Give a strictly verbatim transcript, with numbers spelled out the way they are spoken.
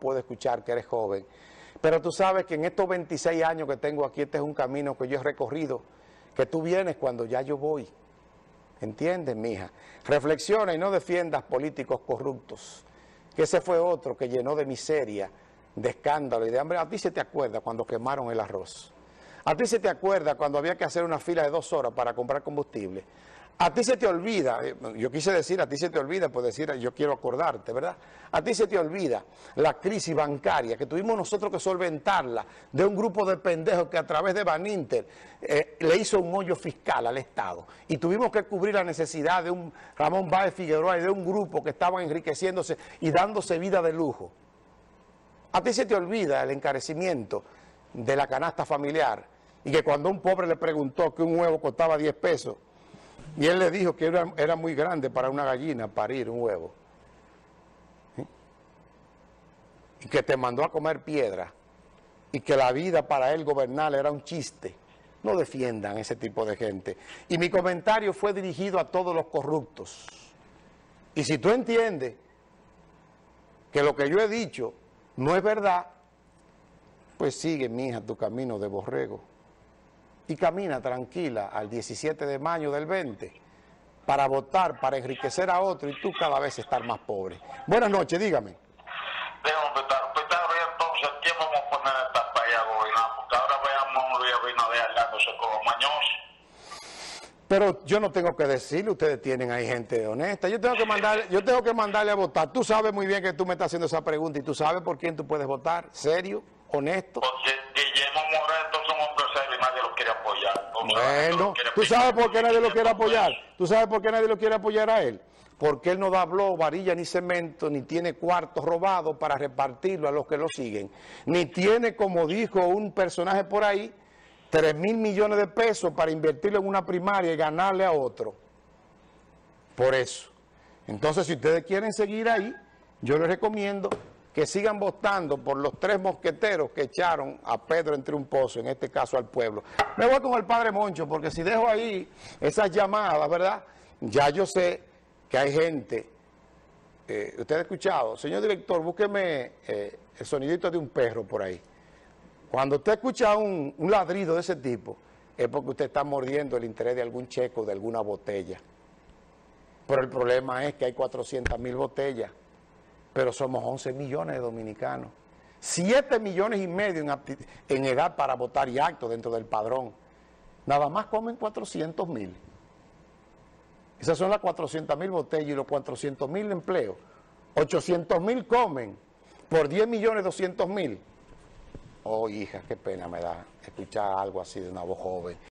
puedo escuchar que eres joven, pero tú sabes que en estos veintiséis años que tengo aquí, este es un camino que yo he recorrido, que tú vienes cuando ya yo voy. ¿Entiendes, mija? Reflexiona y no defiendas políticos corruptos, que ese fue otro que llenó de miseria, de escándalo y de hambre. A ti se te acuerda cuando quemaron el arroz. A ti se te acuerda cuando había que hacer una fila de dos horas para comprar combustible. A ti se te olvida, yo quise decir a ti se te olvida, pues decir yo quiero acordarte, ¿verdad? A ti se te olvida la crisis bancaria que tuvimos nosotros que solventarla de un grupo de pendejos que a través de Baninter eh, le hizo un hoyo fiscal al Estado. Y tuvimos que cubrir la necesidad de un Ramón Báez Figueroa y de un grupo que estaban enriqueciéndose y dándose vida de lujo. A ti se te olvida el encarecimiento de la canasta familiar y que cuando un pobre le preguntó que un huevo costaba diez pesos, y él le dijo que era, era muy grande para una gallina parir un huevo. ¿Sí? Y que te mandó a comer piedra. Y que la vida para él gobernar era un chiste. No defiendan ese tipo de gente. Y mi comentario fue dirigido a todos los corruptos. Y si tú entiendes que lo que yo he dicho no es verdad, pues sigue, mija, tu camino de borrego. Y camina tranquila al diecisiete de mayo del veinte para votar, para enriquecer a otro y tú cada vez estar más pobre. Buenas noches, dígame. Déjame empezar, empezar entonces, ¿quién vamos a poner esta para allá a gobernar? Porque ahora veamos a Luis Abinader hallándose con los mañosos. Pero yo no tengo que decirle, ustedes tienen ahí gente honesta. Yo tengo que mandar, yo tengo que mandarle a votar. Tú sabes muy bien que tú me estás haciendo esa pregunta y tú sabes por quién tú puedes votar. ¿Serio? ¿Honesto? Porque Guillermo Moreto es un hombre serio y nadie lo quiere apoyar. Bueno, ¿tú sabes por qué nadie lo quiere apoyar? ¿Tú sabes por qué nadie lo quiere apoyar a él? Porque él no da blog, varilla ni cemento, ni tiene cuartos robados para repartirlo a los que lo siguen. Ni tiene, como dijo un personaje por ahí, tres mil millones de pesos para invertirlo en una primaria y ganarle a otro. Por eso. Entonces, si ustedes quieren seguir ahí, yo les recomiendo que sigan votando por los tres mosqueteros que echaron a Pedro entre un pozo, en este caso al pueblo. Me voy con el padre Moncho, porque si dejo ahí esas llamadas, ¿verdad? Ya yo sé que hay gente, eh, usted ha escuchado, señor director, búsqueme eh, el sonidito de un perro por ahí. Cuando usted escucha un, un ladrido de ese tipo, es porque usted está mordiendo el interés de algún checo, de alguna botella. Pero el problema es que hay cuatrocientas mil botellas, pero somos once millones de dominicanos. siete millones y medio en, en edad para votar y acto dentro del padrón. Nada más comen cuatrocientos mil. Esas son las cuatrocientas mil botellas y los cuatrocientos mil empleos. ochocientos mil comen por diez millones doscientos mil. Oh, hija, qué pena me da escuchar algo así de una voz joven.